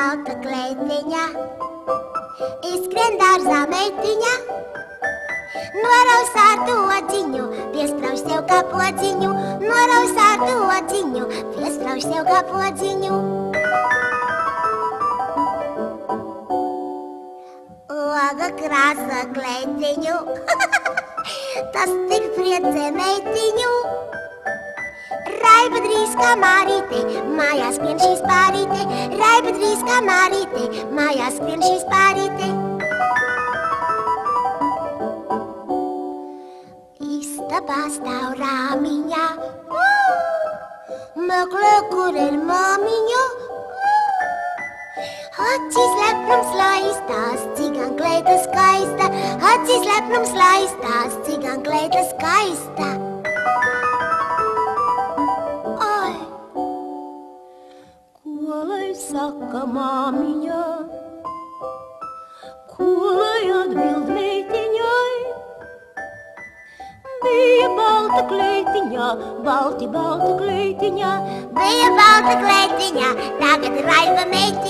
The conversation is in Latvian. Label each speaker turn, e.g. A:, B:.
A: balta kleitiņa, izskrien dārzā meitiņa, noraus ar to dziņu, piesprauž sev kā podziņu, noraus ar to dziņu, piesprauž sev kā podziņu. Oga krāsa kleitiņu, tas tik priecē meitiņu. Raiba drīz kā mārīte, mājās skrien šī spārīte, raiba drīz kā mārīte, mājās skrien šī spārīte. Istabā stāv rāmiņā, meklē, kur ir māmiņa. Acīs lepnums laistās, cigan kleita skaista, acīs lepnums laistās, cigan kleita skaista.
B: Saka māmiņa, ko lai atbild meitiņai? Bija balta kleitiņā, balta kleitiņā,
A: bija balta kleitiņā, tagad raiba meitiņā.